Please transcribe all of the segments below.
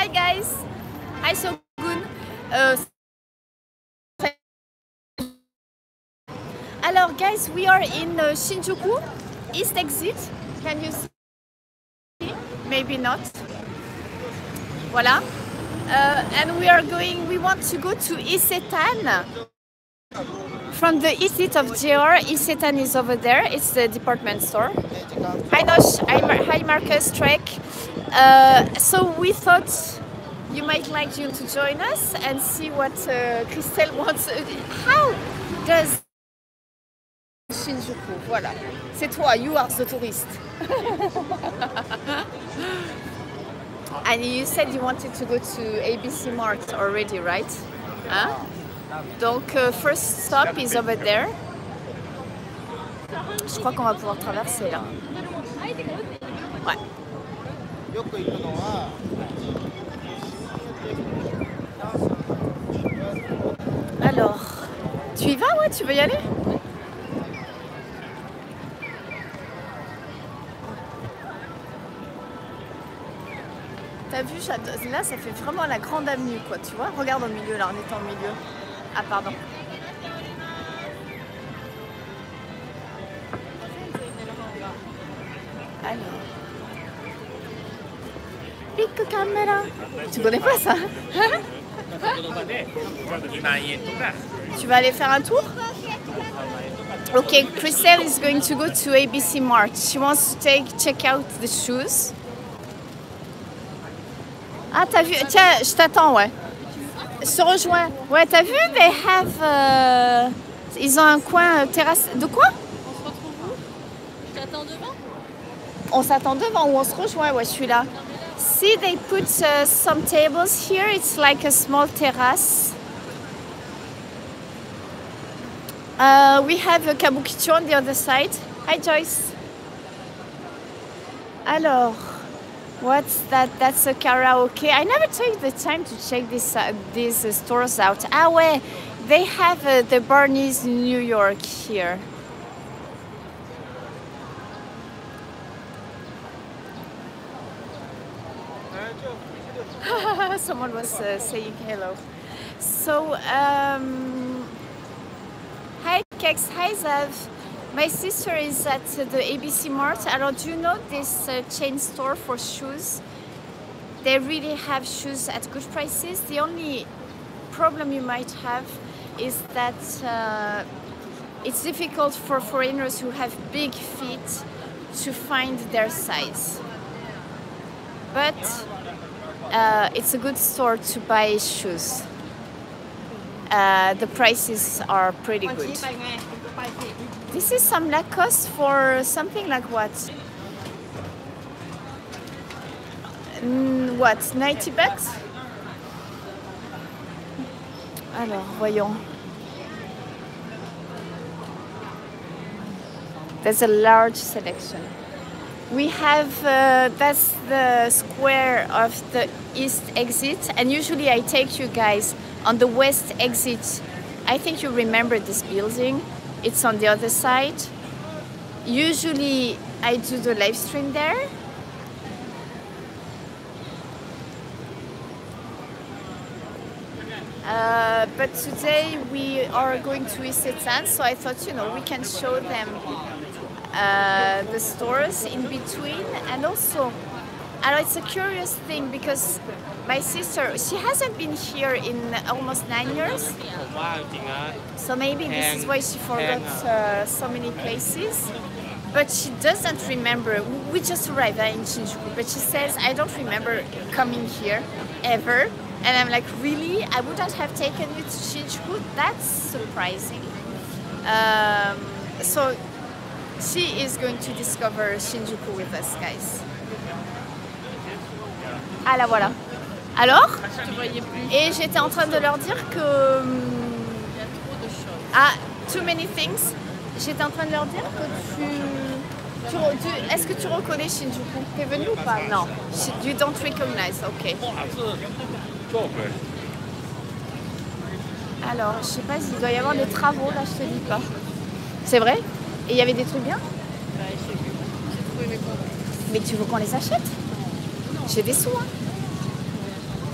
Hi guys. Hi Shogun. Alors guys, we are in Shinjuku, East Exit. Can you see? Maybe not. Voilà. And we want to go to Isetan. From the exit of JR, Isetan is over there. It's the department store. Hi Nosh, hi Marcus, Trek. So we thought you might like to join us and see what Christelle wants. How does Shinjuku? Voilà. C'est toi, you are the tourist. And you said you wanted to go to ABC Mart already, right? Hein? Donc, first stop is over there. Je crois qu'on va pouvoir traverser là. Ouais. Alors, tu y vas? Ouais, tu veux y aller? T'as vu, là ça fait vraiment la grande avenue quoi, tu vois? Regarde au milieu là, on est en milieu. Ah pardon. Alors. Pic caméra. Tu connais pas ça? Tu vas aller faire un tour? Okay, Christelle is going to go to ABC Mart. She wants to check out the shoes. Ah, t'as vu? Tiens, je t'attends, ouais. Je te rejoins. Ouais, t'as vu? They have... Ils ont un coin terrasse... De quoi? On se retrouve où? Je t'attends devant? On s'attend devant ou on se rejoint? Ouais, je suis là. See, they put some tables here. It's like a small terrace. We have a kabukicho on the other side. Hi, Joyce. Alors... What's that? That's a karaoke. I never take the time to check these stores out. Ah ouais, they have the Barney's in New York here. Someone was saying hello. So, hi Kex, hi Zav. My sister is at the ABC Mart. Alors, do you know this chain store for shoes? They really have shoes at good prices. The only problem you might have is that it's difficult for foreigners who have big feet to find their size. But it's a good store to buy shoes. The prices are pretty good. This is some Lacoste for something like what? What, 90 bucks? Alors, voyons. There's a large selection. We have, that's the square of the east exit, and usually I take you guys on the west exit. I think you remember this building. It's on the other side. Usually I do the live stream there. But today we are going to Isetan, so I thought, you know, we can show them the stores in between. And also, it's a curious thing because my sister, she hasn't been here in almost 9 years. So maybe this is why she forgot so many places. But she doesn't remember. We just arrived in Shinjuku, but she says, I don't remember coming here ever. And I'm like, really? I wouldn't have taken you to Shinjuku? That's surprising. So she is going to discover Shinjuku with us, guys. Ah, la voilà. Alors? Je te voyais plus. Et j'étais en train de leur dire que... Il y a trop de choses. Ah, too many things. J'étais en train de leur dire que est-ce que tu reconnais Shinjuku? T'es venu ou pas? Non. You don't recognize, ok. Alors, je sais pas, il doit y avoir des travaux là, je te dis pas. C'est vrai? Et il y avait des trucs bien? Bah, j'ai vu. J'ai trouvé mes comptes. Mais tu veux qu'on les achète? J'ai des sous, hein.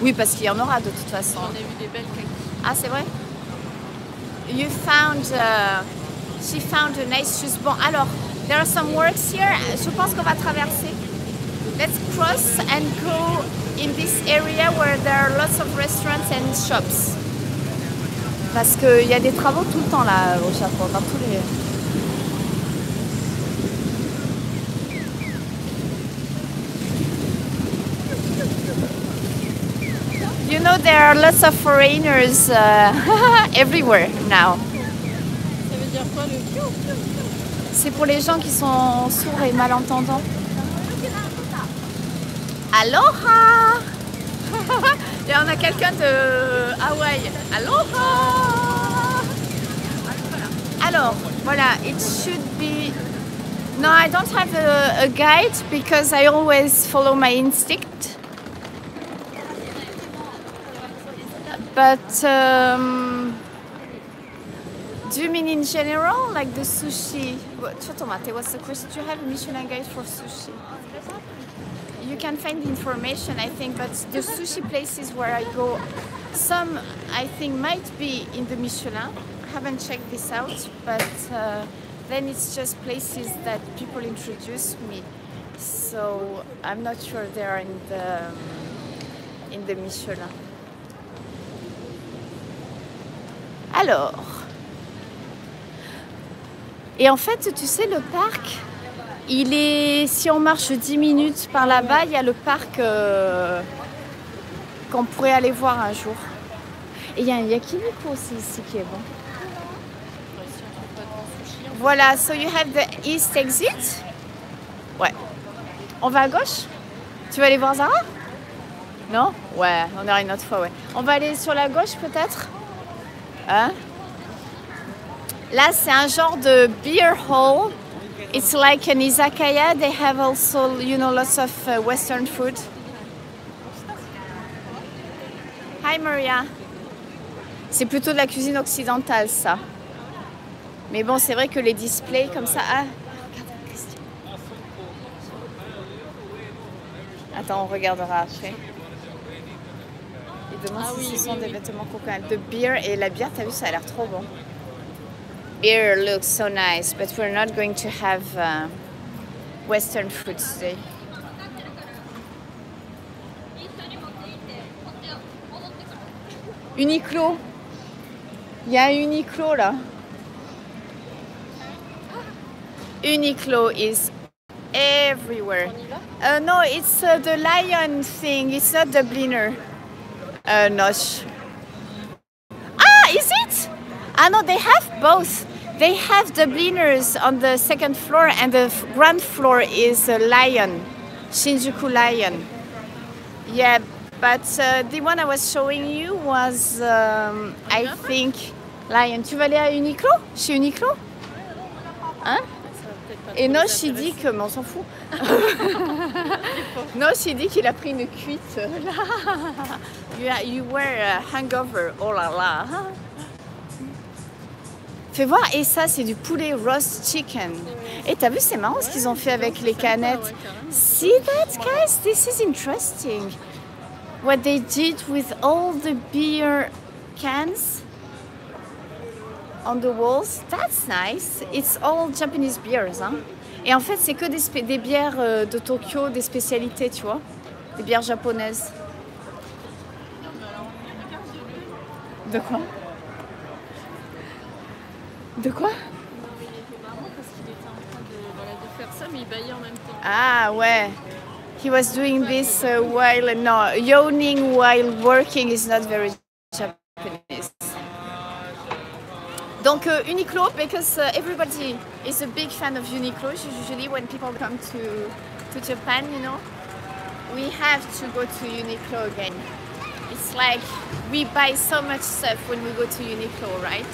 Oui, parce qu'il y en aura de toute façon. On a vu des belles kaki. Ah, c'est vrai? You found, she found a nice shoes. Bon, alors, there are some works here. Je pense qu'on va traverser. Let's cross and go in this area where there are lots of restaurants and shops. Parce qu'il y a des travaux tout le temps là au Japon, dans tous les... You know, there are lots of foreigners everywhere now. Ça veut dire quoi le piou? C'est pour les gens qui sont sourds et malentendants. Aloha! Et on a quelqu'un de Hawaï. Aloha! Alors, voilà, it should be... No, I don't have a guide because I always follow my instinct. But do you mean in general, like the sushi? What's the question? Do you have a Michelin guide for sushi? You can find the information, I think, but the sushi places where I go, some I think might be in the Michelin. I haven't checked this out, but then it's just places that people introduce me. So I'm not sure they're in the Michelin. Alors, et en fait, tu sais, le parc, il est, si on marche 10 minutes par là-bas, il y a le parc qu'on pourrait aller voir un jour. Et il y a un yakiniku aussi ici qui est bon. Voilà, so you have the east exit. Ouais. On va à gauche? Tu vas aller voir Zara? Non? Ouais, on ira une autre fois, ouais. On va aller sur la gauche peut-être? Hein? Là, c'est un genre de beer hall. It's like an izakaya. They have also, you know, lots of Western food. Hi, Maria. C'est plutôt de la cuisine occidentale, ça. Mais bon, c'est vrai que les displays comme ça... Ah, regarde, Christian. Attends, on regardera après. Il demande si ce sont des vêtements coquins. De beer et la bière, t'as vu, ça a l'air trop bon. Beer looks so nice, but we're not going to have Western food today. Uniqlo. Il y a un Uniqlo là. Uniqlo is everywhere. No, it's the lion thing. It's not the Bliner. No. Ah, is it? Ah no, they have both. They have the Bliners on the second floor and the ground floor is a Lion, Shinjuku Lion. Yeah, but the one I was showing you was, I think, Lion. Tu vas aller à Uniqlo? Chez Uniqlo? Hein? Et Nosh, il dit que... Mais on s'en fout. Nosh, il dit qu'il a pris une cuite. You were hangover. Oh là là. Fais voir, et ça c'est du poulet roast chicken. Et t'as vu, c'est marrant ce qu'ils ont fait avec les canettes. See that, guys? This is interesting. What they did with all the beer cans on the walls. That's nice. It's all Japanese beers. Hein? Et en fait, c'est que des bières de Tokyo, des spécialités, tu vois. Des bières japonaises. De quoi? De quoi? Parce qu'il était en train de faire ça, mais il baillait en même temps. Ah ouais. He was doing this while... No, yawning while working is not very Japanese. Donc Uniqlo, because everybody is a big fan of Uniqlo. Usually when people come to Japan, you know, we have to go to Uniqlo again. It's like we buy so much stuff when we go to Uniqlo, right?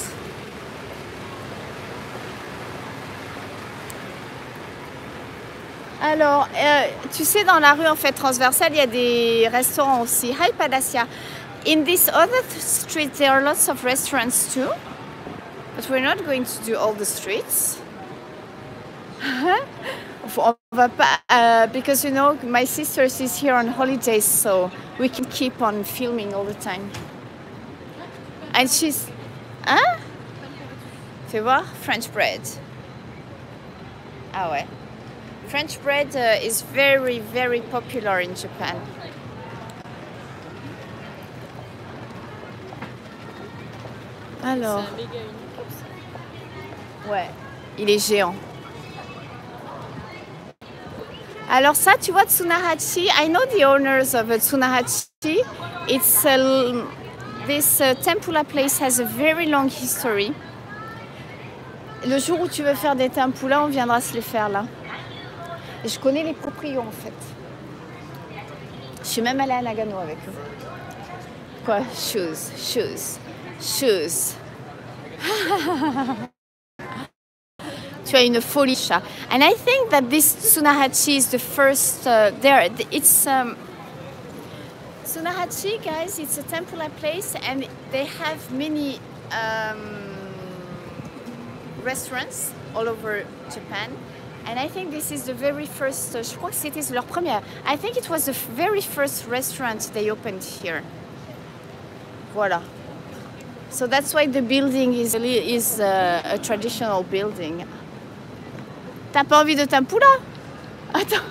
Alors, tu sais, dans la rue en fait transversale, il y a des restaurants aussi. Hi Padassia. In this other street, there are lots of restaurants too. But we're not going to do all the streets. On va pas, because you know, my sister is here on holidays, so we can keep on filming all the time. And she's, hein? Fais voir, French bread. Ah ouais. French bread is very, very popular in Japan. Alors. C'est un méga unique aussi. Ouais, il est géant. Alors ça, tu vois, Tsunahachi, I know the owners of Tsunahachi. It's this tempura place has a very long history. Le jour où tu veux faire des tempura, on viendra se les faire là. Et je connais les proprios en fait. Je suis même allée à Nagano avec eux. Quoi? Shoes. Tu as une folie chat. And I think that this Tsunahachi is the first there. It's Tsunahachi, guys. It's a tempura place, and they have many restaurants all over Japan. And I think this is the very first. Je crois que c'était leur première. I think it was the very first restaurant they opened here. Voilà. So that's why the building is a traditional building. T'as pas envie de tempura? Attends.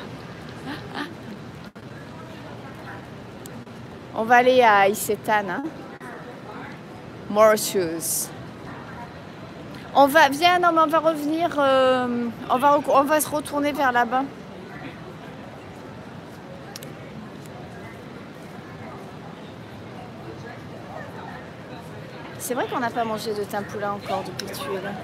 On va aller à Isetan. Hein? More shoes. On va, viens, non, mais on va revenir. On va se retourner vers là-bas. C'est vrai qu'on n'a pas mangé de tempura encore depuis que tu es là.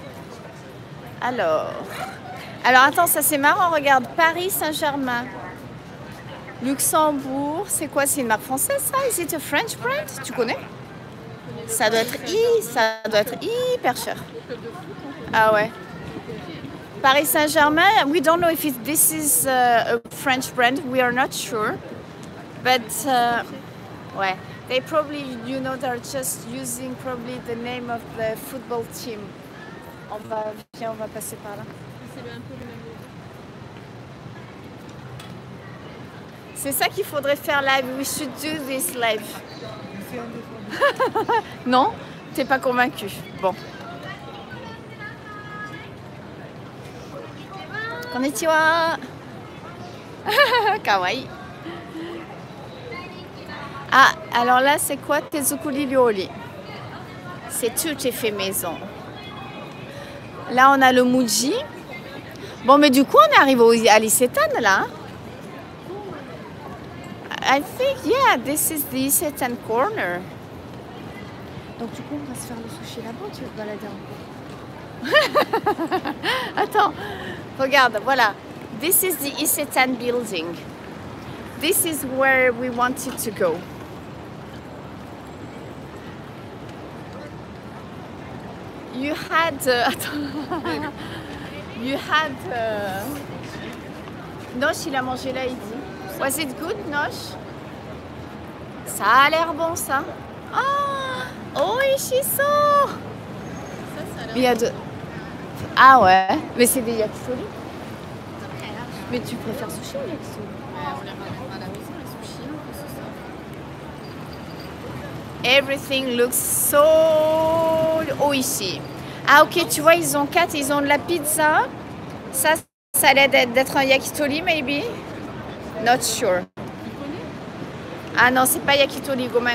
Alors attends, ça c'est marrant, regarde, Paris Saint-Germain, Luxembourg, c'est quoi? C'est une marque française ça? Is it a French brand? Tu connais? Ça doit être hyper cher. Ah ouais. Paris Saint-Germain, we don't know if this is a French brand, we are not sure. But, ouais. They probably, you know, they're just using probably the name of the football team. Viens, on va passer par là. C'est un peu le même. C'est ça qu'il faudrait faire live. We should do this live. Non? T'es pas convaincu? Bon. Konnichiwa. Kawaii. Ah, alors là, c'est quoi Tezukuri Ryori? C'est tout est fait maison. Là, on a le Muji. Bon, mais du coup, on est arrivé à l'Isetan, là. I think, yeah, this is the Isetan corner. Donc, du coup, on va se faire le sushi là-bas, tu veux te balader un peu? Attends, regarde, voilà. This is the Isetan building. This is where we wanted to go. You had, Nosh, il a mangé là, il dit. Was it good, Nosh? Ça a l'air bon, ça. Oh, Ishiso! Ça a Il y l'air. a deux. Ah ouais, mais c'est des yakitori. Mais tu préfères sushi ou yakitori? On les ramènera à la maison, les sushis, c'est ça. Everything looks so oishi. Ah ok, tu vois, ils ont de la pizza. Ça a l'air d'être un yakitori, maybe. Not sure. Ah non, c'est pas yakitori, gomen.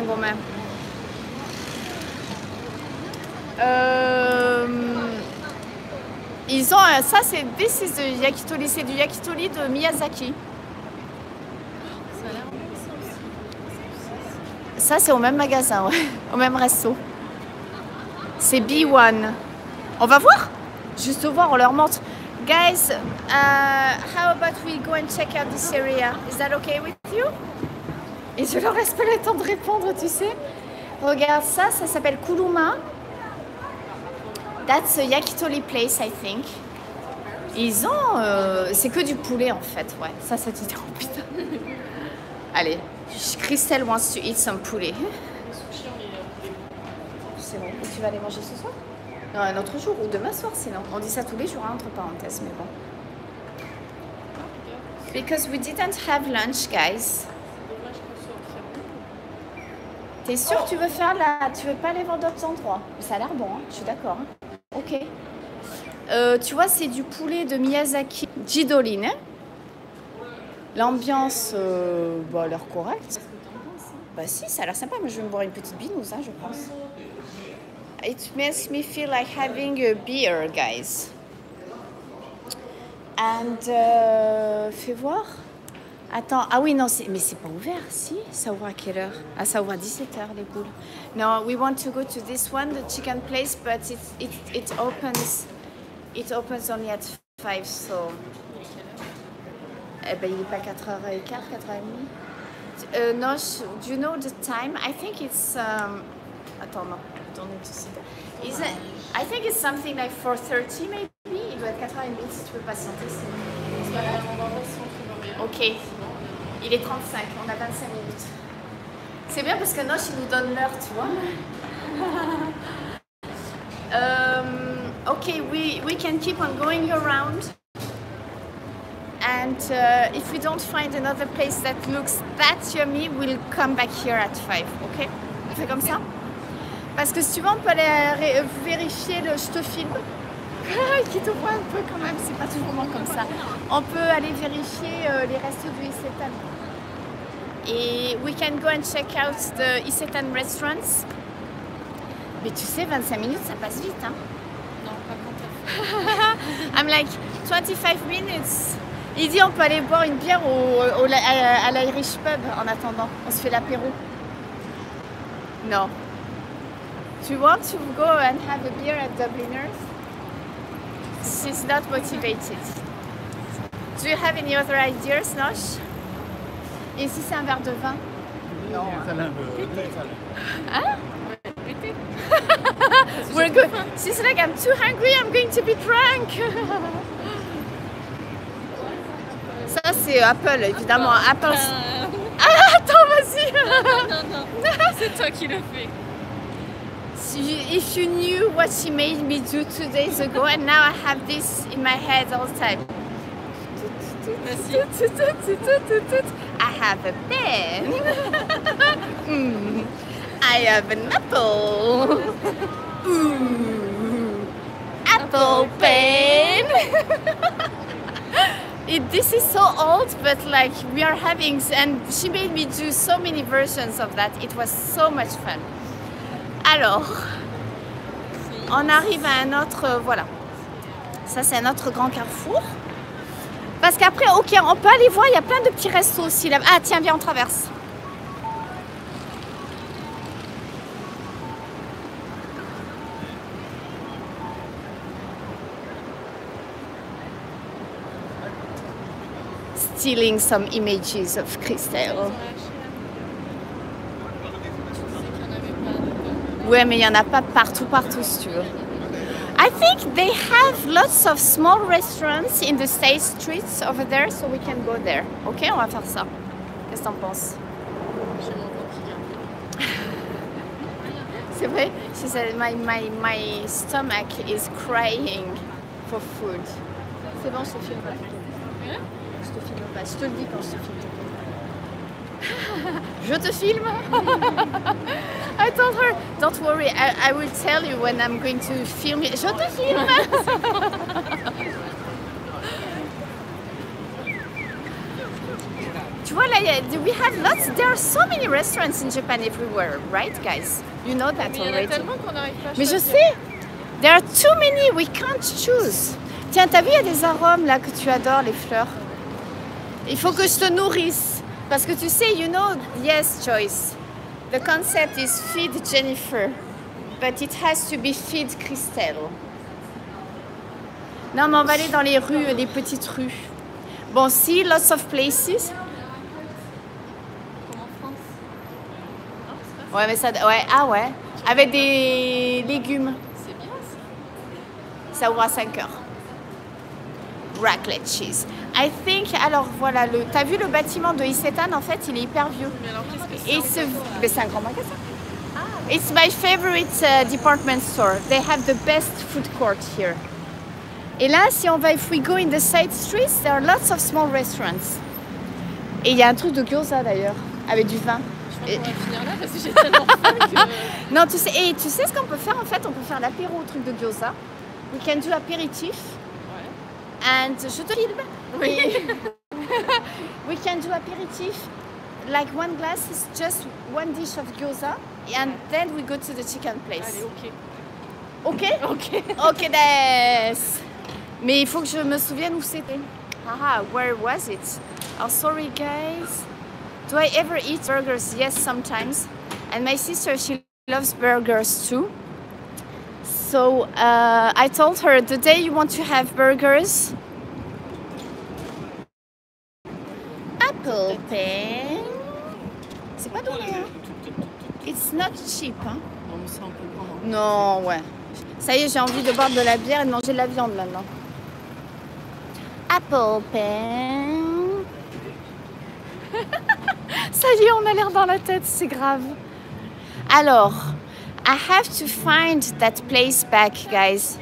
Ils ont ça, c'est this is the yakitori, c'est du yakitori de Miyazaki. Ça a l'air bon, ça aussi. Ça, c'est au même magasin, ouais, au même resto. C'est B1. On va voir? Juste voir, on leur montre. Guys, how about we go and check out this area? Is that okay with you? Et je leur laisse pas le temps de répondre, tu sais. Regarde ça, ça s'appelle Kuruma. That's a yakitori place, I think. Ils ont... c'est que du poulet, en fait, ouais. Ça dit trop, putain. Allez, Christelle wants to eat some poulet. C'est bon. Et tu vas aller manger ce soir? Non, un autre jour ou demain soir, sinon. On dit ça tous les jours, hein, entre parenthèses, mais bon. Because we didn't have lunch, guys. Dommage qu'on soit très bon. T'es sûr que tu veux faire la... Tu veux pas aller voir d'autres endroits? Ça a l'air bon, hein, je suis d'accord. Hein. Ok. Tu vois, c'est du poulet de Miyazaki Jidolin. Hein. L'ambiance, a l'air correcte. Bah si, ça a l'air sympa, mais je vais me boire une petite binouse, hein, je pense. It makes me feel like having a beer, guys. And, fais voir. Attends, ah oui, non, mais c'est pas ouvert, si? Ça ouvre à quelle heure? Ah, ça ouvre à 17h, les boules. No, we want to go to this one, the chicken place, but it opens only at 5, so... Eh ben, il est pas 4h15, 4h30? No, do you know the time? I think it's... Attends, non, I don't need to see that. I think it's something like 4:30 maybe. Il doit être 4h30 si tu peux patienter. C'est pas grave. Ok. Il est 35, on a 25 minutes. C'est bien parce que Noche, il nous donne l'heure, tu vois. Okay, we can keep on going around. And if we don't find another place that looks that yummy, we'll come back here at 5, ok? On fait comme ça? Parce que si tu veux, on peut aller vérifier le... Je te filme. Qui te voit un peu quand même, c'est pas toujours comme ça. On peut aller vérifier les restos du Isetan. Et we can go and check out the Isetan restaurants. Mais tu sais, 25 minutes, ça passe vite, hein? Non, pas quand I'm like, 25 minutes. Il dit on peut aller boire une bière à l'Irish Pub en attendant. On se fait l'apéro. Non. Tu want to go and have a beer at Dubliners? She's not motivated. Do you have any other ideas, Nosh? Et si c'est un verre de vin? Non. Hein? We're good. She's like, I'm too hungry, I'm going to be drunk. Ça, c'est Apple, évidemment. Apple. Ah, attends, vas-y. Non, c'est toi qui le fais. If you knew what she made me do 2 days ago, and now I have this in my head all the time. I have a pen. I have an apple. Apple pen. This is so old, but like we are having, and she made me do so many versions of that. It was so much fun. Alors, on arrive à un autre, voilà. Ça, c'est un autre grand carrefour. Parce qu'après, ok, on peut aller voir, il y a plein de petits restos aussi là. Ah, tiens, viens, on traverse. Stealing some images of Christelle. Ouais, mais il n'y en a pas partout, si tu veux. I think they have lots of small restaurants in the State Streets over there, so we can go there. Ok, on va faire ça. Qu'est-ce que t'en penses? C'est vrai? She said, my stomach is crying for food. C'est bon, je te filme pas. Je te filme pas. Je te le dis quand je te filme. Je te filme. I told her, don't worry, I will tell you when I'm going to film it. Je te filme. Tu vois là, we have lots. There are so many restaurants in Japan everywhere, right, guys? You know that already. Il y en a tellement qu'on n'arrive pas à Mais je choisir. sais. There are too many. We can't choose. Tiens, t'as vu, il y a des arômes là que tu adores, les fleurs. Il faut que je te nourrisse. Parce que tu sais, you know, yes, Joyce, the concept is feed Jennifer, but it has to be feed Christelle. Non, mais on va aller dans les rues, les petites rues. Bon, si, lots of places. Comme en France. Ouais, mais ça, ouais, ah ouais, avec des légumes. C'est bien ça. Ça ouvre à 5 heures. Raclette cheese. I think, alors voilà, t'as vu le bâtiment de Isetan, en fait, il est hyper vieux. Mais alors qu'est-ce que c'est? Mais c'est un grand magasin. It's my favorite department store. They have the best food court here. Et là, si on va, if we go in the side streets, there are lots of small restaurants. Et il y a un truc de gyoza d'ailleurs, avec du vin. Je crois qu'on va finir là parce que j'ai tellement faim que... Non, tu sais ce qu'on peut faire en fait? On peut faire l'apéro au truc de gyoza. We can do apéritif. Ouais. And je te filme. Oui. We can do aperitif. Like one glass is just one dish of gyoza. And then we go to the chicken place. Allez, Ok? ok. Ok, des. Mais il faut que je me souvienne où c'était. Haha, where was it? Oh, sorry guys. Do I ever eat burgers? Yes, sometimes. And my sister, she loves burgers too. So I told her, the day you want to have burgers, apple pen. C'est pas donné, hein? It's not cheap, hein? Bon, ça on peut prendre. Non, ouais. Ça y est, j'ai envie de boire de la bière et de manger de la viande maintenant. Apple pen. Ça y est, on a l'air dans la tête, c'est grave. Alors, I have to find that place back, guys.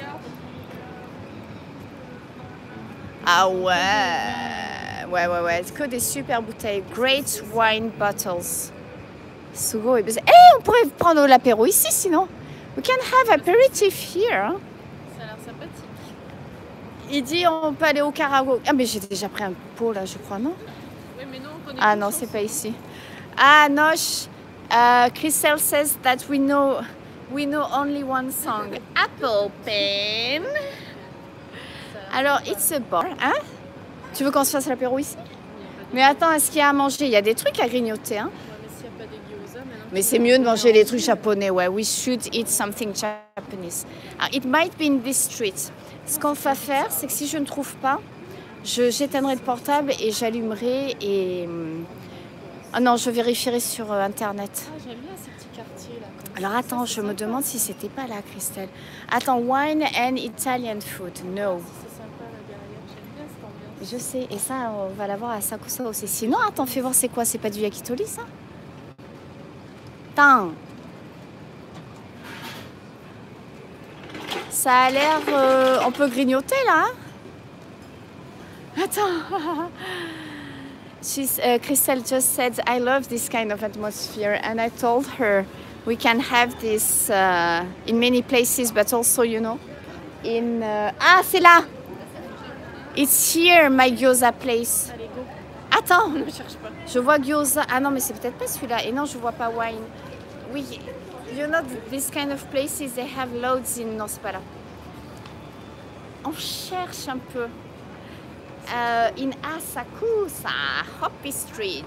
Ah ouais. Ouais. C'est que des super bouteilles. Great wine bottles. Sugo et baiser. On pourrait prendre l'apéro ici, sinon. We can have aperitif here. Hein. Ça a l'air sympathique. Il dit on peut aller au karaoke. Ah mais j'ai déjà pris un pot là, je crois, non? Oui, mais non, on connaît Ah plus non, de c'est chansons. pas ici. Ah Noche, Christelle says that we know only one song. Apple pen. Alors, it's a bar, hein? Tu veux qu'on se fasse l'apéro ici? Mais attends, est-ce qu'il y a à manger? Il y a des trucs à grignoter, hein? Ouais, mais s'il n'y a pas des gyoza, maintenant... Mais c'est mieux de manger les trucs japonais, ouais. We should eat something Japanese. Alors, it might be in this street. Ce qu'on va faire, c'est que si je ne trouve pas, j'éteindrai le portable et j'allumerai et... Ah non, je vérifierai sur Internet. Ah, j'aime bien ces petits quartiers là. Alors attends, je me demande si c'était pas là, Christelle. Attends, wine and Italian food. No. C'est sympa là derrière, j'aime bien cette ambiance. Je sais, et ça, on va l'avoir à Sakusa aussi. Sinon, attends, fais voir c'est quoi? C'est pas du yakitori, ça? Attends. Ça a l'air... on peut grignoter, là, hein? Attends. Christelle just said, I love this kind of atmosphere. And I told her, we can have this in many places, but also, you know, in... Ah, c'est là! It's here, my gyoza place. Allez, go. Attends, Ne cherche pas. je vois gyoza. Ah non, mais c'est peut-être pas celui-là. Et non, je vois pas wine. Oui, you know, this kind of places, they have loads in... Non, c'est pas là. On cherche un peu. In Asakusa, Hoppy Street.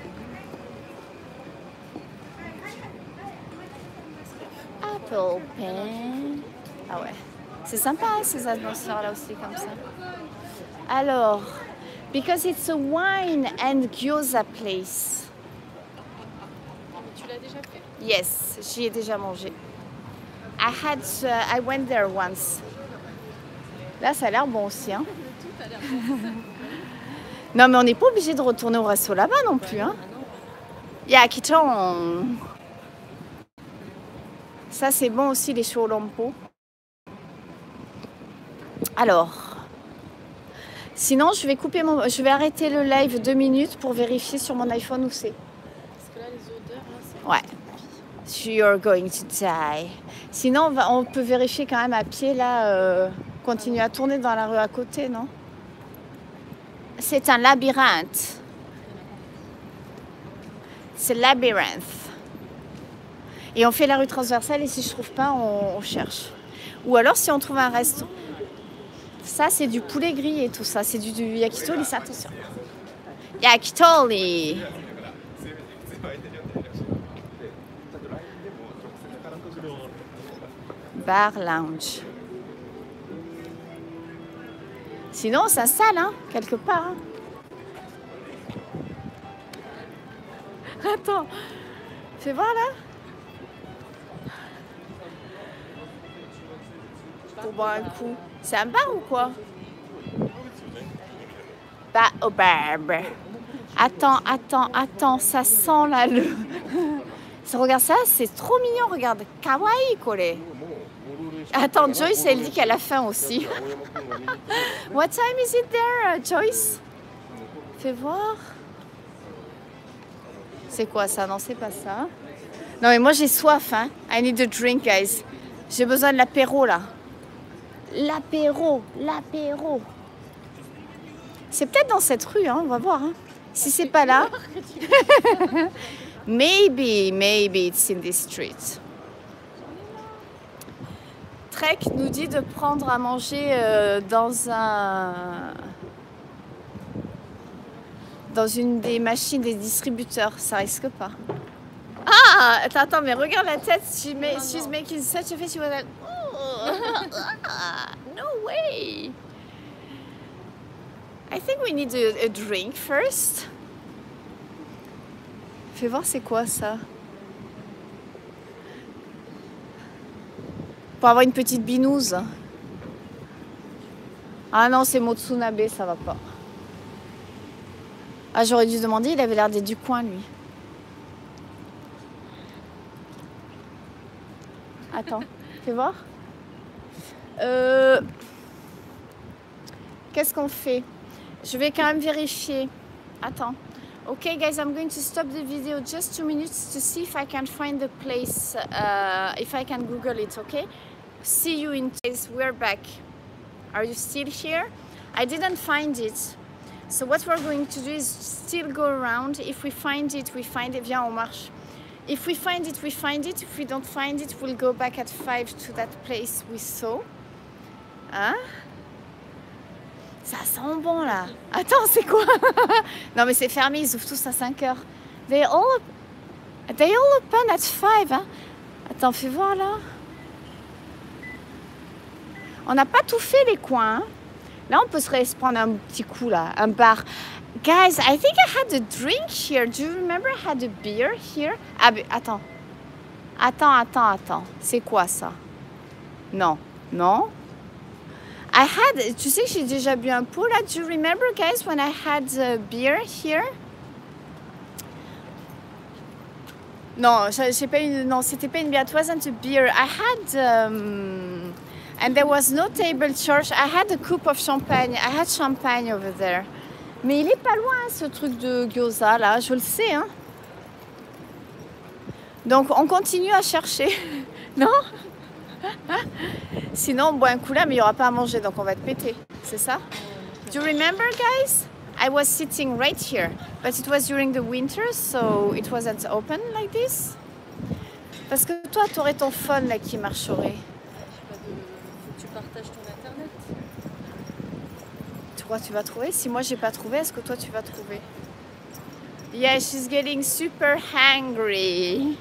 Apple pen. Ah ouais. C'est sympa, hein, ces atmosphères-là aussi, comme ça. Alors, because it's a wine and gyoza place. Mais tu l'as déjà fait? Yes, j'y ai déjà mangé. I went there once. Là, ça a l'air bon aussi, hein. Tout a l'air bon. Non, mais on n'est pas obligé de retourner au resto là-bas non plus, hein. Ah non. Yakiton. Ça, c'est bon aussi, les shorompo. Alors, sinon, je vais arrêter le live 2 minutes pour vérifier sur mon iPhone où c'est. Parce que là, les odeurs, là, c'est... Ouais. You're going to die. Sinon, on peut vérifier quand même à pied, là, continuer à tourner dans la rue à côté, non? C'est un labyrinthe. C'est labyrinthe. Et on fait la rue transversale et si je trouve pas, on cherche. Ou alors si on trouve un resto. Ça, c'est du poulet grillé, tout ça. C'est du yakitori, ça, attention. Yakitori. Bar lounge. Sinon, on s'installe, hein, quelque part. Hein. Attends. Fais voir, là. Pour boire un coup. C'est un bar ou quoi? Bar au barbe. Attends. Ça sent, là, le... Regarde ça, c'est trop mignon, regarde. Kawaii, kore. Attends, Joyce, elle dit qu'elle a faim aussi. What time is it there, Joyce? Fais voir. C'est quoi ça? Non, c'est pas ça. Non, mais moi j'ai soif, hein. I need a drink, guys. J'ai besoin de l'apéro, là. L'apéro, l'apéro. C'est peut-être dans cette rue, hein, on va voir. Hein. Si c'est pas là. maybe it's in this street. Trek nous dit de prendre à manger dans une des machines des distributeurs. Ça risque pas. Ah, attends, mais regarde la tête. She's making such a face. She was like, oh, no way. I think we need a drink first. Fais voir c'est quoi ça. Pour avoir une petite binouse. Ah non, c'est Motsunabe, ça va pas. Ah, j'aurais dû demander, il avait l'air d'être du coin, lui. Attends, fais voir. Qu'est-ce qu'on fait? Je vais quand même vérifier. Attends. Okay, guys, I'm going to stop the video just 2 minutes to see if I can find the place, if I can Google it, okay? See you in case we're back. Are you still here? I didn't find it. So what we're going to do is still go around. If we find it, we find it. Viens, on marche. If we find it, we find it. If we don't find it, we'll go back at 5 to that place we saw. Hein? Ça sent bon là. Attends, c'est quoi? Non mais c'est fermé, ils ouvrent tous à 5 heures. They all open at 5. Hein? Attends, fais voir là. On n'a pas tout fait les coins. Hein? Là, on peut se prendre un petit coup là, un bar. Guys, I think I had a drink here. Do you remember I had a beer here? Ah, mais attends. Attends. C'est quoi ça? Non. Tu sais que j'ai déjà bu un pot là. Do you remember, guys, when I had a beer here? Non, c'était pas une bière. It wasn't a beer. I had, and there was no table church. I had a cup of champagne. I had champagne over there. Mais il est pas loin, ce truc de gyoza là. Je le sais, hein. Donc, on continue à chercher. Non? Sinon, on boit un coup là, mais il n'y aura pas à manger, donc on va être pété. C'est ça? Do you remember, guys? I was sitting right here, but it was during the winter, so it wasn't open like this. Parce que toi, tu aurais ton phone là qui marcherait. Faut que tu partages ton internet. Tu crois que tu vas trouver? Si moi j'ai pas trouvé, est-ce que toi tu vas trouver? Yeah, she's getting super hungry.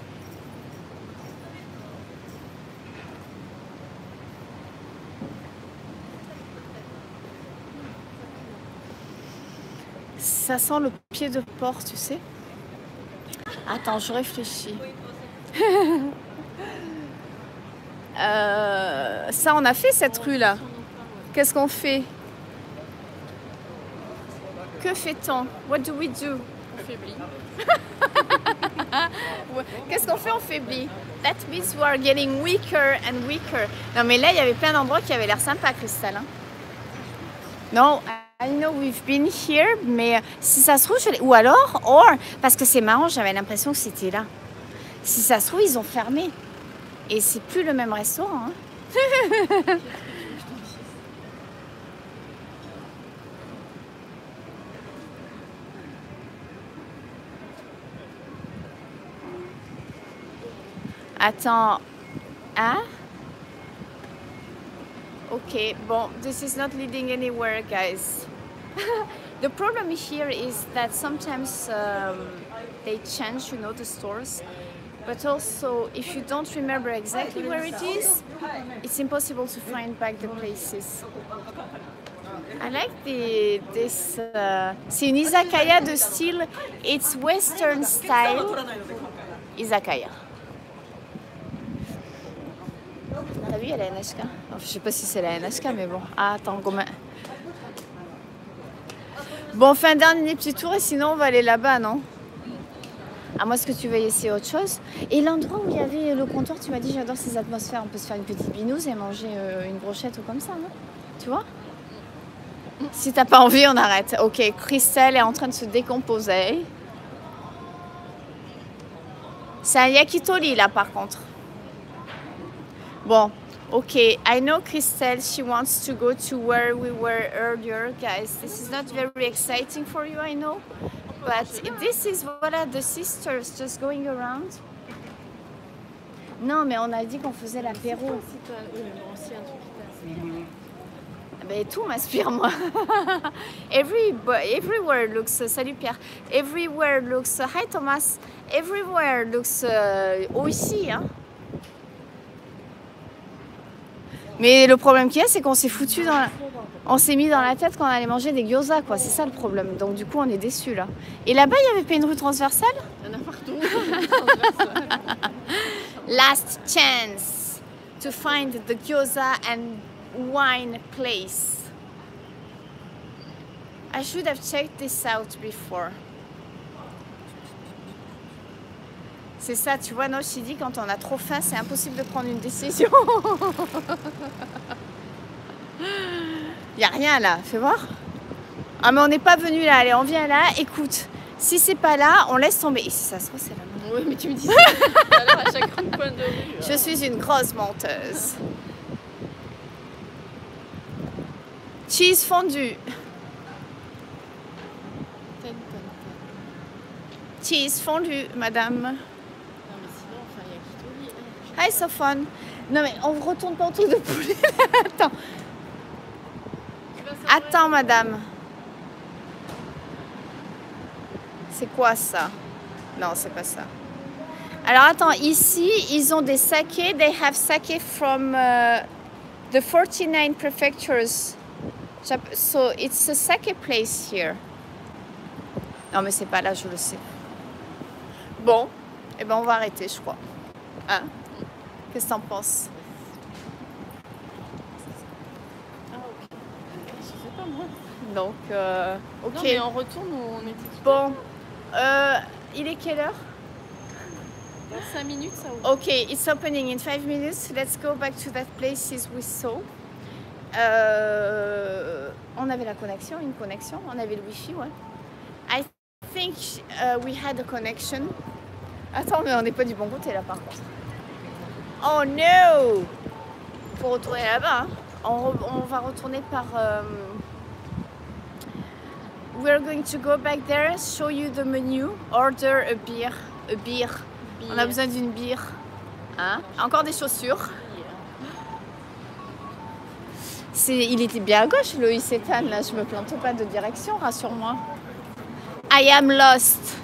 Ça sent le pied de porc, tu sais. Attends, je réfléchis. Ça, on a fait cette rue-là. Qu'est-ce qu'on fait? Que fait-on? What do we do? On faiblit. Qu'est-ce qu'on fait? On faiblit. That means we are getting weaker and weaker. Non, mais là, il y avait plein d'endroits qui avaient l'air sympa, Cristal. Hein? Non, I know we've been here, mais si ça se trouve, ou alors, parce que c'est marrant, j'avais l'impression que c'était là. Si ça se trouve, ils ont fermé. Et c'est plus le même restaurant. Hein? Attends. Hein? Okay, bon, this is not leading anywhere, guys. The problem here is that sometimes they change, you know, the stores. But also, if you don't remember exactly where it is, it's impossible to find back the places. I like this. C'est une izakaya de style. It's Western style izakaya. T'as vu, il y a la NHK. Enfin, je sais pas si c'est la NHK, mais bon. Ah, attends, comment... Bon, on fait un dernier petit tour et sinon on va aller là-bas, non? À moins que tu veuilles essayer autre chose. Et l'endroit où il y avait le comptoir, tu m'as dit j'adore ces atmosphères. On peut se faire une petite binouse et manger une brochette ou comme ça, non? Tu vois? Si t'as pas envie, on arrête. Ok, Christelle est en train de se décomposer. C'est un yakitori là par contre. Bon, ok. I know Christelle, she wants to go to where we were earlier, guys. This is not very exciting for you, I know. But this is, voilà, the sisters just going around. Non, mais on a dit qu'on faisait l'apéro. Oui, mais bon, aussi un truc qui t'inspire. Ben, tout m'inspire, moi. Everywhere looks... salut Pierre. Everywhere looks... hi Thomas. Everywhere looks... ici, hein. Mais le problème qu'il y a, c'est qu'on s'est foutu dans la... On s'est mis dans la tête qu'on allait manger des gyoza, quoi. C'est ça le problème. Donc du coup, on est déçus, là. Et là-bas, il n'y avait pas une rue transversale? Il y en a partout. Last chance to find the gyoza and wine place. I should have checked this out before. C'est ça, tu vois, Noche, il dit quand on a trop faim, c'est impossible de prendre une décision. Il n'y a rien là, fais voir. Ah mais on n'est pas venu là, allez, on vient là, écoute. Si c'est pas là, on laisse tomber. Et si ça se trouve, c'est là. Oui, mais tu me dis ça tout à l'heure à chaque coin de rue. Je suis une grosse menteuse. Cheese fondue. Cheese fondue, madame. Non, mais sinon, enfin, yakitori. Hi, Sophone. Non, mais on retourne pas autour de poulet. Attends. Attends, madame. C'est quoi ça? Non, c'est pas ça. Alors, attends, ici, ils ont des sakés. They have sake from the 49 prefectures. So, it's a sake place here. Non, mais c'est pas là, je le sais. Bon, eh ben on va arrêter, je crois. Hein? Qu'est-ce que t'en penses? Ah, ok. Je sais pas, moi. Donc, ok. Non, mais on retourne où on était tout Bon, il est quelle heure? Dans 5 minutes, ça ouvre. Ok, it's opening in 5 minutes. Let's go back to that places we saw. On avait la connexion, une connexion. On avait le wifi, ouais. I think we had a connection. Attends, mais on n'est pas du bon côté là par contre. Oh no! Faut retourner là-bas. Hein. On va retourner par. We're going to go back there, show you the menu, order a beer. A beer. On a besoin d'une bière. Hein? Encore des chaussures. Il était bien à gauche, le Isetan, là. Je me plante pas de direction, rassure-moi. I am lost.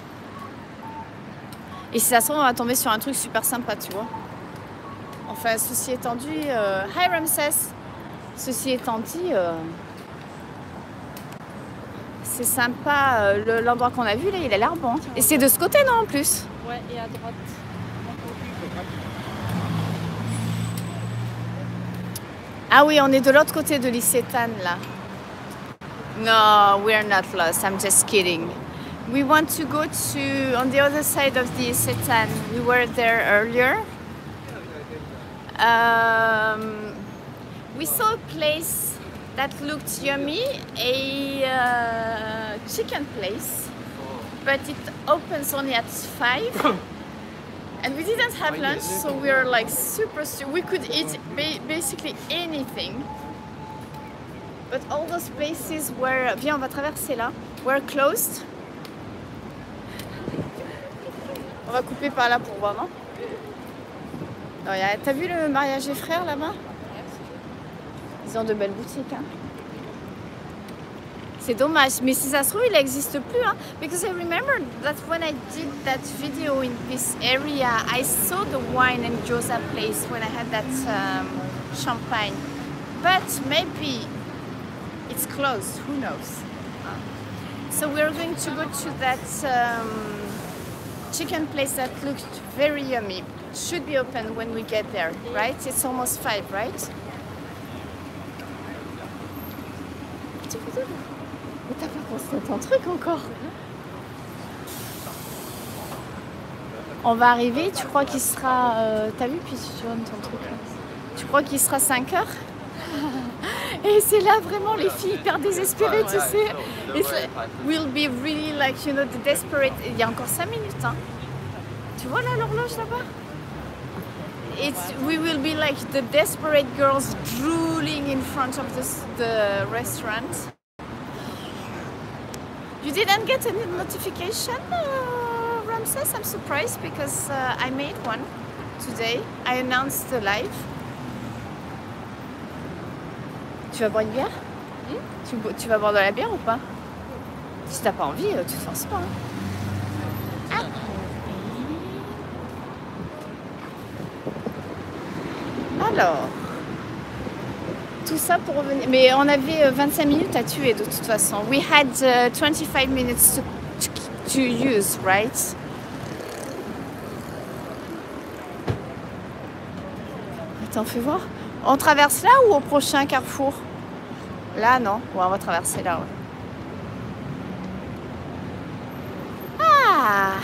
Et si ça se trouve, on va tomber sur un truc super sympa, tu vois. Enfin, ceci étant dit... Hi Ramsès. Ceci étant dit... c'est sympa. L'endroit qu'on a vu, là, il a l'air bon. Et c'est de ce côté, non, en plus? Ouais, et à droite. Ah oui, on est de l'autre côté de l'Isetan, là. No, we're not lost. I'm just kidding. We want to go to on the other side of the Isetan. We were there earlier. We saw a place that looked yummy, a chicken place, but it opens only at 5. And we didn't have lunch, so we were like super. We could eat basically anything. But all those places were, viens, on va traverser là, were closed. On va couper par là pour voir, non? T'as vu le mariage des frères là-bas? Ils ont de belles boutiques, hein. C'est dommage, mais si ça se trouve, il n'existe plus, hein. Because I remember that when I did that video in this area, I saw the wine and gyoza place when I had that champagne. But maybe it's closed, who knows? So we're going to go to that chicken place that looked very yummy. Should be open when we get there, right? It's almost 5, right? Mais t'as pas pensé à ton truc encore? On va arriver, tu crois qu'il sera... t'as vu, puis tu donnes ton truc là. Tu crois qu'il sera 5 heures? Et c'est là vraiment les filles hyper désespérées, tu sais. Et we'll be really like, you know, the desperate... Il y a encore 5 minutes, hein. Tu vois là l'horloge là-bas? We will be like the desperate girls drooling in front of the restaurant. You didn't get any notification, Ramses? I'm surprised because I made one today. I announced the live. Tu vas boire une bière? Tu vas boire de la bière ou pas? Si t'as pas envie, tu te forces pas. Hein? Ah. Alors, tout ça pour revenir. Mais on avait 25 minutes à tuer de toute façon. We had 25 minutes to use, right? Attends, fais voir. On traverse là ou au prochain carrefour? Là, non. Ouais, on va traverser là, ouais. Ah!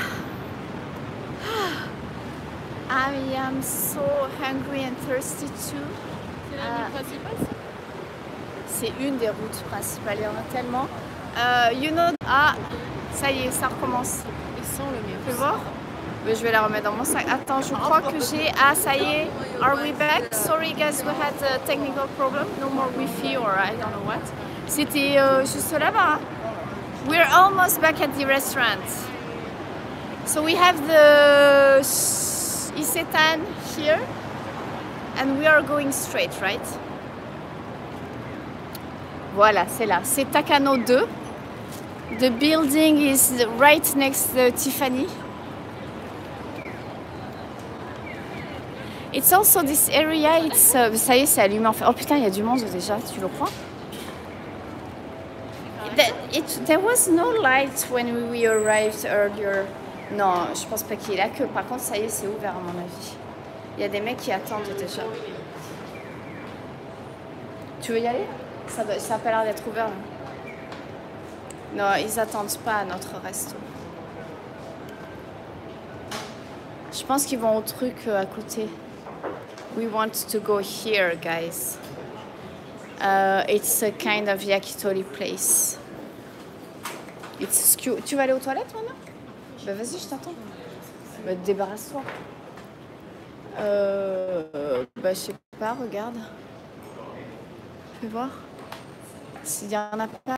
I am so hungry and thirsty too. C'est la route principale, ça? C'est une des routes principales, il y en a tellement. You know... Ah, ça y est, ça recommence. Ils sont le mieux. Tu peux voir? Mais je vais la remettre dans mon sac. Attends, je crois que j'ai... Ah, ça y est. Are we back? Sorry guys, we had a technical problem. No more Wi-Fi or I don't know what. C'était juste là-bas. Hein? We're almost back at the restaurant. So we have the Isetan here. And we are going straight, right? Voilà, c'est là. C'est Takano 2. The building is right next to Tiffany. It's also this area, it's... ça y est, c'est allumé en fait. Oh putain, il y a du monde déjà, tu le crois? There was no light when we arrived earlier. Non, je pense pas qu'il y ait la queue. Par contre, ça y est, c'est ouvert à mon avis. Il y a des mecs qui attendent déjà. Tu veux y aller? Ça a pas l'air d'être ouvert. Là. Non, ils attendent pas à notre resto. Je pense qu'ils vont au truc à côté. We want to go here, guys. It's a kind of yakitori place. It's cute. Tu vas aller aux toilettes maintenant? Bah vas-y, je t'attends. Bah débarrasse-toi. Bah je sais pas, regarde. Fais voir. S'il y en a pas.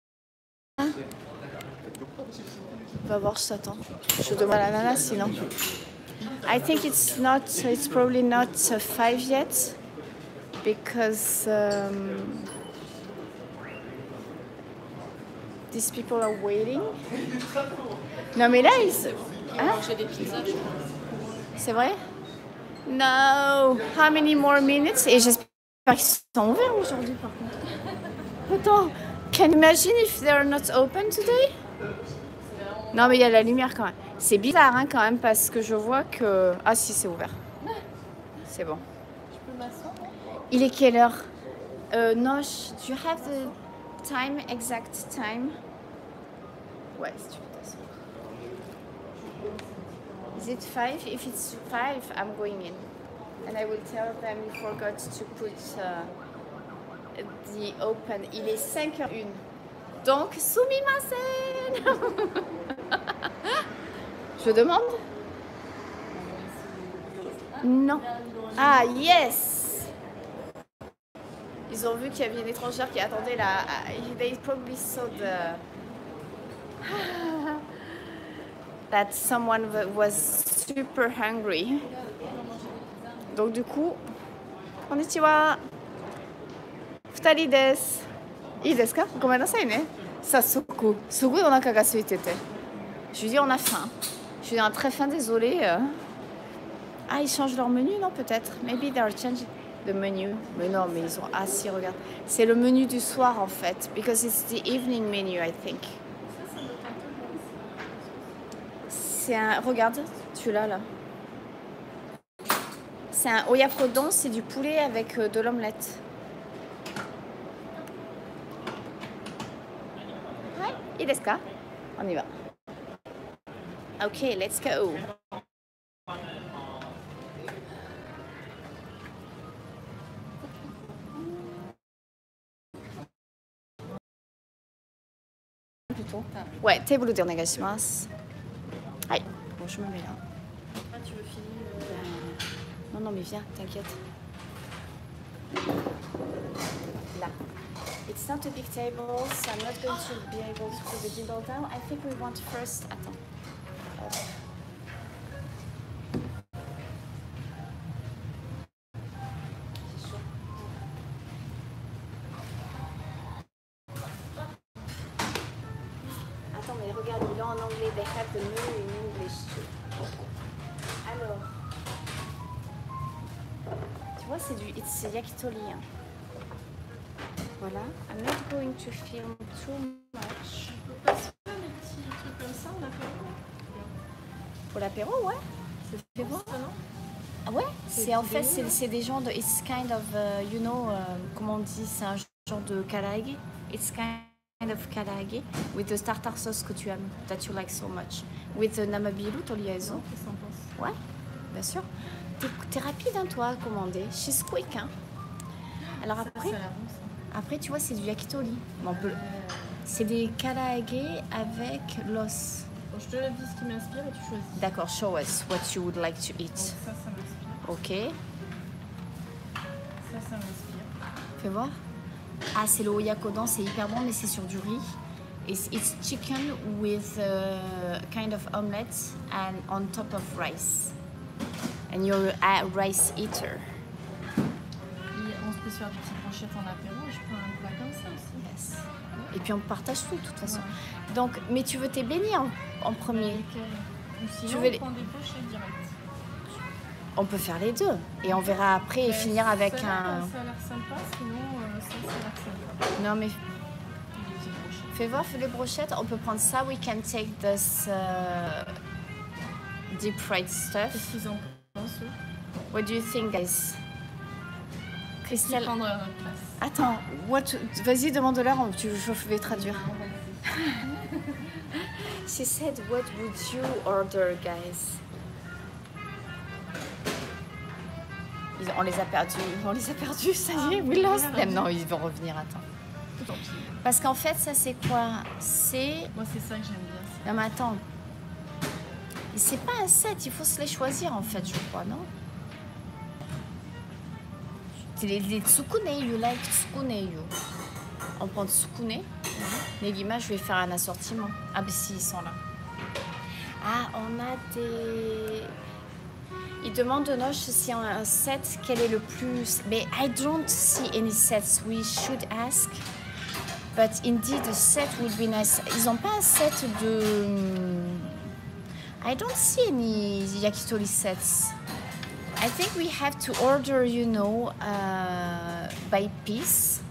Va voir, je t'attends. Je demande à l'ananas sinon. I think it's probably not 5 yet because these people are waiting. Non mais là ils... Hein? J'ai des pizzas, je crois. C'est vrai? No. How many more minutes? Et j'espère qu'ils sont ouverts aujourd'hui par contre. Attends, can you imagine if they're not open today? Non mais il y a la lumière quand même. C'est bizarre hein, quand même parce que je vois que... Ah si, c'est ouvert. C'est bon. Je peux m'asseoir? Il est quelle heure? Non, do you have the time, exact time? Ouais, si tu peux t'asseoir. Is it 5? If it's 5, I'm going in. And I will tell them you forgot to put the open. Il est 5h01. Donc, sumimasen. Je demande? Non. Ah, yes! Ils ont vu qu'il y avait une étrangère qui attendait la... They probably saw that someone was super hungry. Donc du coup, konnichiwa. Futari desu. Iいですか? ごめんなさいね。早速、すごいお腹が空いてて。Je lui dis on a faim. Je lui dis très faim, désolé. Ah, ils changent leur menu, non peut-être? Maybe they're changing the menu. Mais non, mais ils ont... Ah si, regarde. C'est le menu du soir en fait. Because it's the evening menu, I think. C'est un... Regarde, tu l'as là. C'est un oyakodon, c'est du poulet avec de l'omelette. Hi, いいですか? On y va. Ok, let's go. Plutôt. Ouais, table de onegaishimasu.はい, bon, je me mets là. Non, non, mais viens, t'inquiète. Là. It's not a big table, so I'm not going to be able to put the gimbal down. I think we want first... Attends. Attends, mais regarde, il est en anglais. They have the menu in English too. Alors... Tu vois, c'est yakitori. Hein. Voilà. I'm not going to film too much. On peut pas se faire des petits trucs comme ça en apéro? Pour l'apéro, ouais. Ça fait voir. Ça, non? Ah ouais. C'est en fait, c'est des gens de. It's kind of, you know, comment on dit, c'est un genre de karaage. It's kind of karaage with the tartar sauce que tu aimes, that you like so much. With the namabiru, ton liaison. Qu'est-ce qu'on pense? Ouais, bien sûr. T'es rapide, hein, toi, à commander. She's quick, hein. Alors Ça, après. ça a l'air bon, ça. Après, tu vois, c'est du yakitori. Bon, c'est des karaage avec l'os. Bon, je te dis ce qui m'inspire et tu choisis. D'accord, show us what you would like to eat. Donc ça m'inspire. Ok, Ça m'inspire. fais voir. Ah, c'est le oyakodon, c'est hyper bon, mais c'est sur du riz. It's chicken with a kind of omelette and on top of rice. And you're a rice eater. On peut se faire des petites brochettes en apéro et je prends un plat comme ça aussi. Yes. Et puis on partage tout, de toute façon. Ouais. Donc, mais tu veux tes beignets en premier? Ou sinon, Tu veux on les- prend des brochettes direct. On peut faire les deux. Et on verra après et finir avec Ça un... a l'air sympa, sinon ça a l'air sympa. Non, mais Et des petites brochettes. fais voir, fais les brochettes. On peut prendre ça. We can take this deep fried stuff. Qu'est-ce qu'ils en pensent, eux? What do you think, guys? Ils Christelle, prendraient à notre place. attends, vas-y, demande-leur, je vais traduire. Non, vas-y. She said, what would you order, guys? On les a perdus, ça y est, we lost them. Non, ils vont revenir, attends. Tant pis. Parce qu'en fait, ça c'est quoi? C'est... Moi, c'est ça que j'aime bien. Non mais attends. C'est pas un set, il faut se les choisir en fait, je crois, non? C'est les tsukune, you like tsukune, you. On prend tsukune. Negima, je vais faire un assortiment. Ah ben si, ils sont là. Ah, on a des... Ils demandent de Noche si on a un set, quel est le plus... Mais I don't see any sets, we should ask. But indeed, a set would be nice. Ils n'ont pas un set de... I don't see any yakitori sets. I think we have to order, you know, by piece.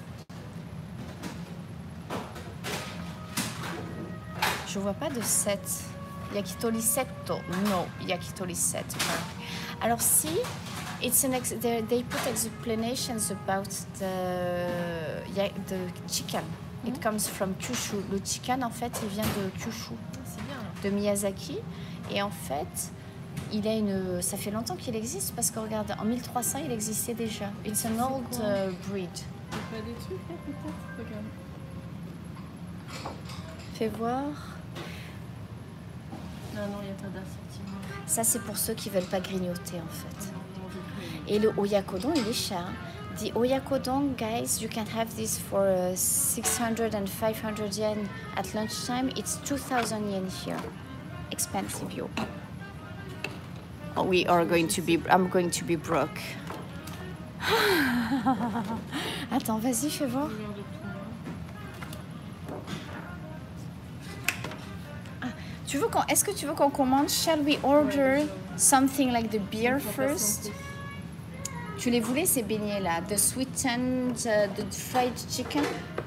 Je vois pas de set. Yakitori setto. No, yakitori set. Alors si, it's an they put explanations about the chicken. It comes from Kyushu. Le chicken, en fait, il vient de Kyushu, C'est bien, là. de Miyazaki. Et en fait, il a une... Ça fait longtemps qu'il existe parce que regarde, en 1300, il existait déjà. It's an old breed. T'as pas des trucs, là, peut-être? Regarde. Fais voir. Non, il n'y a pas d'assortiment. Ça, c'est pour ceux qui veulent pas grignoter, en fait. Non, je peux. Et le oyakodon, il est cher. The oyakodon, guys, you can have this for 600 and 500 yen at lunchtime. It's 2,000 yen here. Expensive, yo. Oh, we are going to be... I'm going to be broke. Attends, vas-y, fais voir. Regarde tout, hein. Tu veux est-ce que tu veux qu'on commande? Shall we order something like the beer On va first? patienter. Tu les voulais ces beignets là? The sweetened, the fried chicken?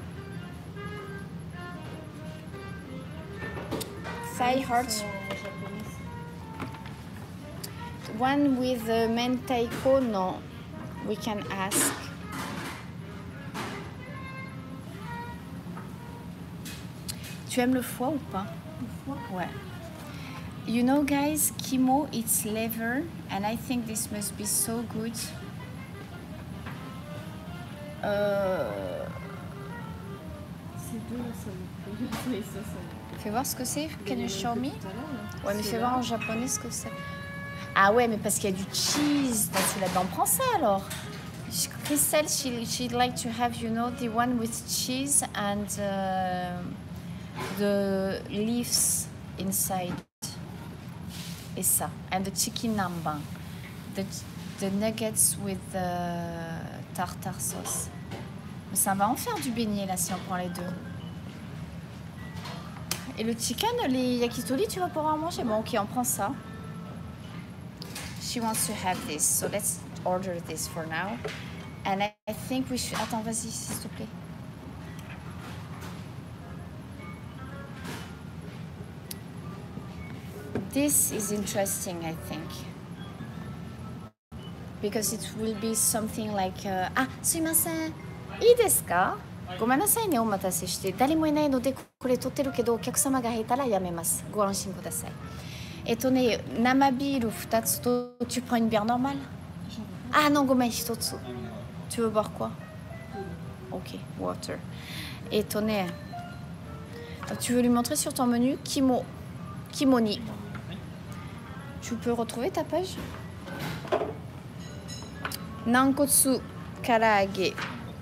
Thigh heart. Ils sont en japonais, ça. One with mentaiko, no. We can ask. Tu aimes le foie ou pas? Le foie. Ouais. You know, guys, kimo, it's liver, and I think this must be so good. Ces deux-là, ça me plaît. Ça me plaît. Fais voir ce que c'est. Can you show me? Tout à l'heure, là. Ouais, mais C'est fais là. voir en japonais ce que c'est. Ah ouais, mais parce qu'il y a du cheese c'est là-dedans. Prends ça alors. Christelle, she'd like to have, you know, the one with cheese and the leaves inside. Et ça. And the chicken nambang. The nuggets with tartare sauce. Mais ça va en faire du beignet là si on prend les deux. Et le chicken, les yakitori, tu vas pouvoir en manger. Bon, ok, on prend ça. She wants to have this, so let's order this for now. And I think we should... Attends, vas-y, s'il te plaît. This is interesting, I think. Because it will be something like... あ、すいません。いいですか？ごめんなさいね、お待たせして。誰もいないのでこれ撮ってるけど、お客様が入ったらやめます。ご安心ください。生ビール2つと、tu prends une bière normale? Ah non, ごめん、1つ。Tu veux boire quoi? Ok, water. Tu veux lui montrer sur ton menu Kimoni. Tu peux retrouver ta page? Nankotsu karaage.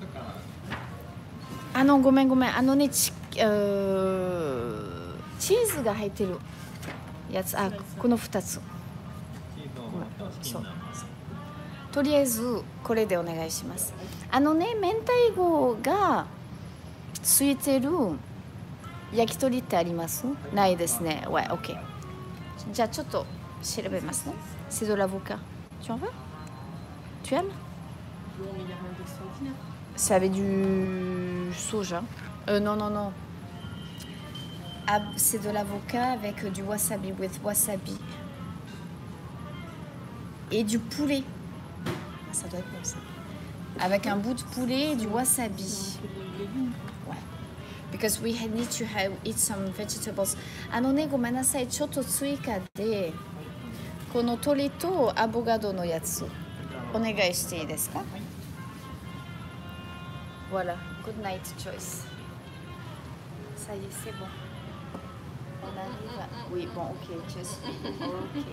Ah non, ごめん。チーズが入ってるやつ。あ、この2つ。そう。とりあえずこれでお願いします。明太子がついてる焼き鳥ってあります？ないですね。Ouais, ok. じゃあちょっと調べますね。C'est de l'avocat. Tu en veux? Tu aimes? C'est avec du soja. Non. Ah, c'est de l'avocat avec du wasabi, with wasabi. Et du poulet. Ça doit être bon ça. Avec un bout de poulet et du wasabi. Ouais. Because we need to eat some vegetables. ごめんなさい。ちょっと追加でこの鶏とアボカドのやつお願いしていいですか？Voilà, good night choice. Ça y est, c'est bon. On arrive à... Oui, bon, ok, just... Ok.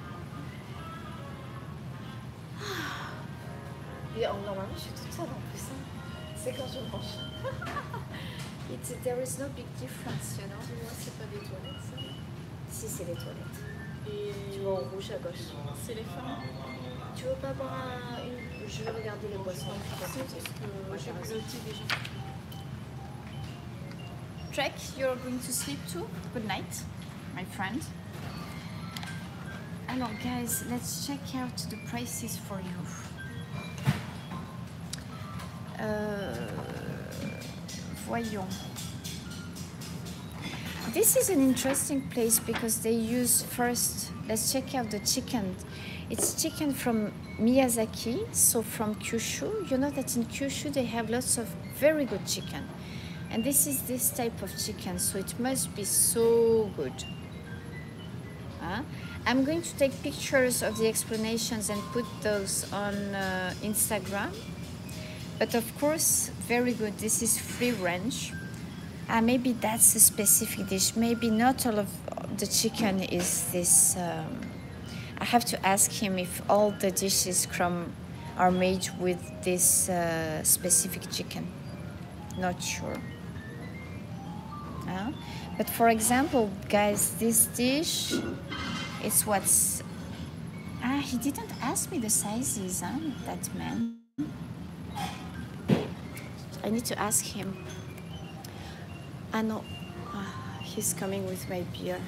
Et normalement, je suis toute seule en plus. C'est quand je mange. There is no big difference, you know. Dis-moi, c'est pas des toilettes, ça? Si, c'est les toilettes. Et... Tu vois, en rouge à gauche. C'est les femmes? Tu veux pas boire une... Je vais regarder les boissons. Parce que j'ai bu le thé déjà. Trek, you're going to sleep too? Good night, my friend. Alors, guys, let's check out the prices for you. Voyons. This is an interesting place because they use first, let's check out the chicken. It's chicken from Miyazaki, so from Kyushu. You know that in Kyushu they have lots of very good chicken. And this is this type of chicken, so it must be so good. I'm going to take pictures of the explanations and put those on Instagram. But of course, very good. This is free range. Maybe that's a specific dish. Maybe not all of the chicken is this. I have to ask him if all the dishes are made with this specific chicken. Not sure. But for example, guys, this dish is what's... he didn't ask me the sizes, that man. I need to ask him. No. He's coming with my beer.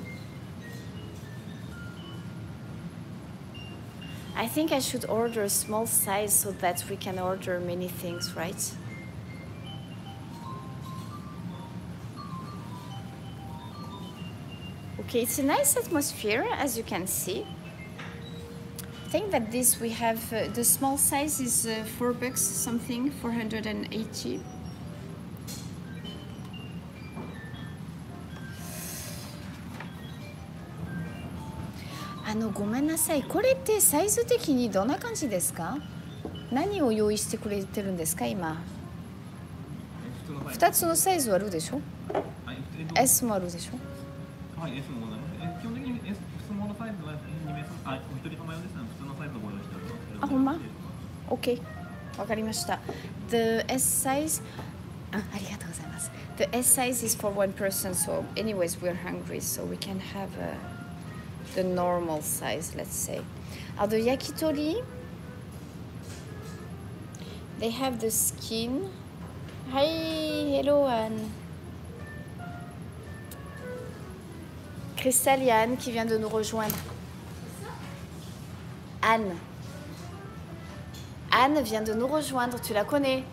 I think I should order a small size so that we can order many things, right? Okay, it's a nice atmosphere, as you can see. I think that this we have, the small size is $4 something, 480.ごめんなさい。これってサイズ的にどんな感じですか？何を用意してくれてるんですか今？2つのサイズあるでしょ？ S もあるでしょ？ はい、S もございます。基本的に S スモールサイズは2名様、1人あ、ほんま ?OK。わかりました。The S size... ありがとうございます。The S size is for one person, so anyways, we're hungry, so we can have the normal size, let's say. Alors, the yakitori, they have the skin. Hi, hello Anne. Christelle, il y a Anne qui vient de nous rejoindre. Anne. Anne vient de nous rejoindre, tu la connais?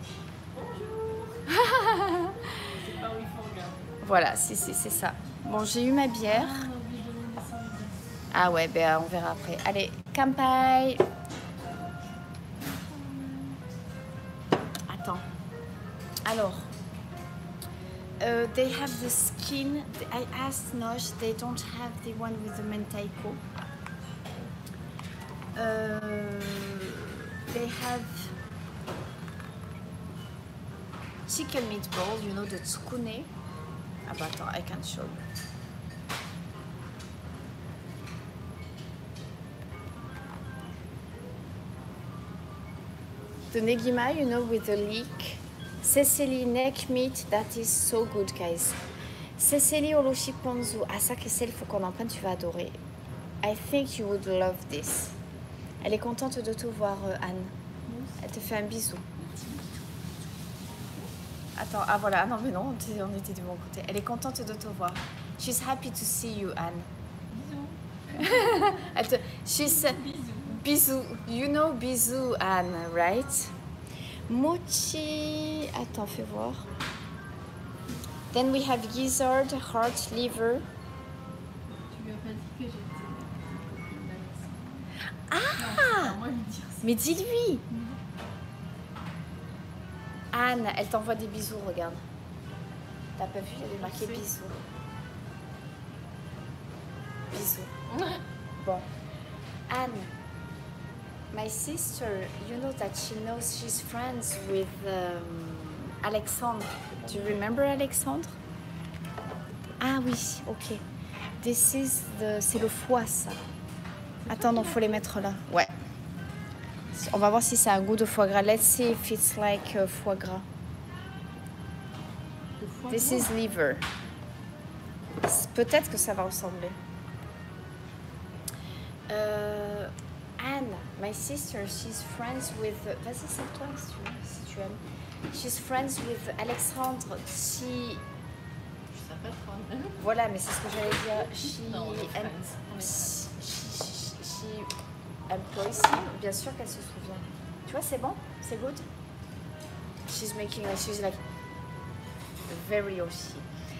Voilà, si, c'est ça. Bon, j'ai eu ma bière. Ah ouais, ben on verra après. Allez, kampai. Attends. Alors, they have the skin. I asked Nosh, they don't have the one with the mentaiko. They have chicken meatball, you know, the tsukune. Ah bah attends, I can show you. The negima, you know, with the leek. Seseli neck meat, that is so good, guys. Seseli oroshi ponzu. Ah, ça, Christelle, il faut qu'on en prenne, tu vas adorer. I think you would love this. Elle est contente de te voir, Anne. Elle te fait un bisou. Attends, ah voilà, non mais non, on était du bon côté. Elle est contente de te voir. She's happy to see you, Anne. Bisous. She's... Bisous. You know bisous, Anne, right? Mochi... Attends, fais voir. Then we have gizzard, heart, liver. Tu lui as pas dit que j'étais... Ah! Mais dis-lui! Anne, elle t'envoie des bisous, regarde. T'as pas vu, il y avait marqué bisous. Bisous. Bon. Anne, my sister, you know that she knows she's friends with Alexandre. Do you remember Alexandre? Ah oui, ok. This is the... C'est le foie, ça. Attends, non, faut les mettre là. Ouais. On va voir si ça a un goût de foie gras. Let's see if it's like foie gras. This is liver. Peut-être que ça va ressembler. Anne, my sister, she's friends with... Vas-y, c'est toi si tu aimes. She's friends with Alexandre. She... Je sais pas trop. Voilà, mais c'est ce que j'allais dire. She employs him. Bien sûr qu'elle se souvient. Tu vois, c'est bon? C'est good? She's making like... She's like... Very Yoshi.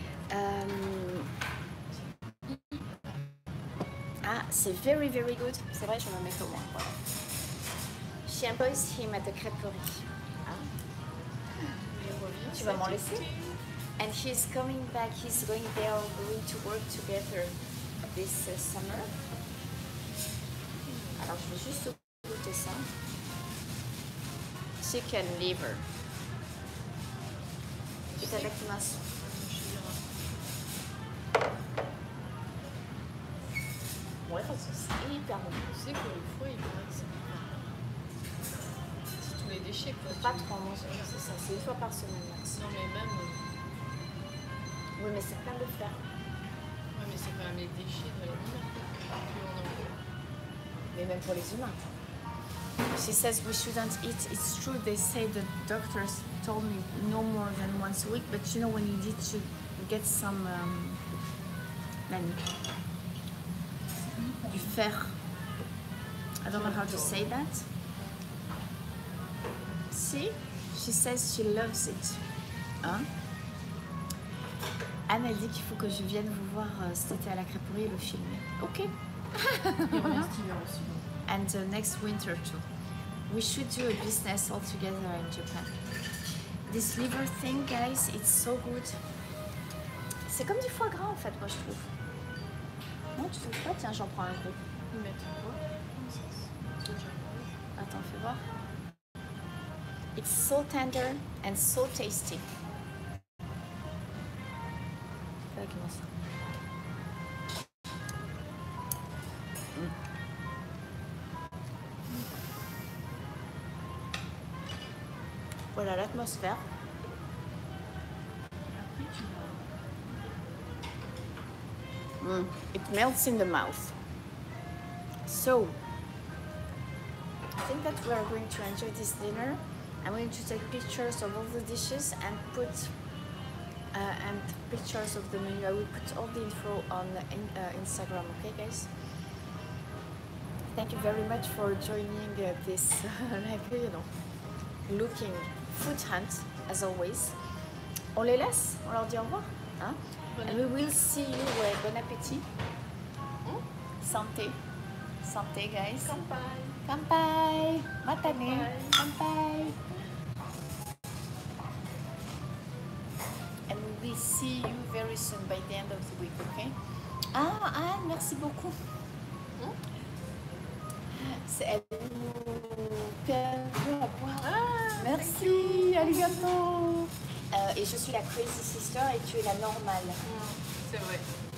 Ah, c'est very, very good. C'est vrai, je me mets au moins. Voilà. She employs him at the crêperie. Ah. Tu vas m'en laisser? And he's coming back. He's going there, going to work together this summer. Alors, je vais juste goûter ça. Chicken liver. Itadakimasu. Ouais, c'est hyper bon. Tu sais que le foie, il paraît que c'est tous les déchets, quoi. Pas trop en manger, c'est ça. C'est une fois par semaine max. Non, mais même... Oui, mais c'est plein de fer. Ouais, mais c'est quand même les déchets de l'animal. Plus on en veut. Mais même pour les humains. She says we shouldn't eat. It's true, they say the doctors told me no more than once a week, but you know when you need to get some du fer. I don't know how to say that. See? She says she loves it. Hein? Anne a dit qu'il faut que je vienne vous voir cet été à la crêperie et le filmer. Ok. Il revient cet hiver aussi. And next winter too. We should do a business all together in Japan. This liver thing, guys, it's so good. C'est comme du foie gras en fait, moi je trouve. Non, tu trouves pas? Tiens, j'en prends un gros. Mettre quoi? Attends, fais voir. It's so tender and so tasty. Comment ça? Voilà l'atmosphère. It melts in the mouth. So, I think that we are going to enjoy this dinner. I'm going to take pictures of all the dishes and put and pictures of the menu. I will put all the info on Instagram. Okay, guys. Thank you very much for joining this, looking food hunt as always. On les laisse, on leur dit au revoir. Hein? And we will see you. Bon appétit. Santé. Santé, guys. Kanpai. Kanpai. Matane. Kanpai. And we will see you very soon by the end of the week, okay? Ah, Anne, merci beaucoup. Elle nous permet à boire. Ah, merci, arigato. Et je suis la crazy sister et tu es la normale. C'est vrai.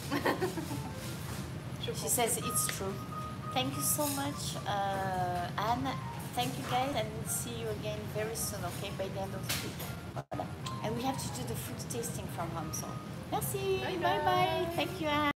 She says it's true. Thank you so much, Anne. Thank you guys, and we'll see you again very soon, okay? By the end of the week. Voilà. And we have to do the food tasting from home, so. Merci. Bye bye. Thank you, Anne.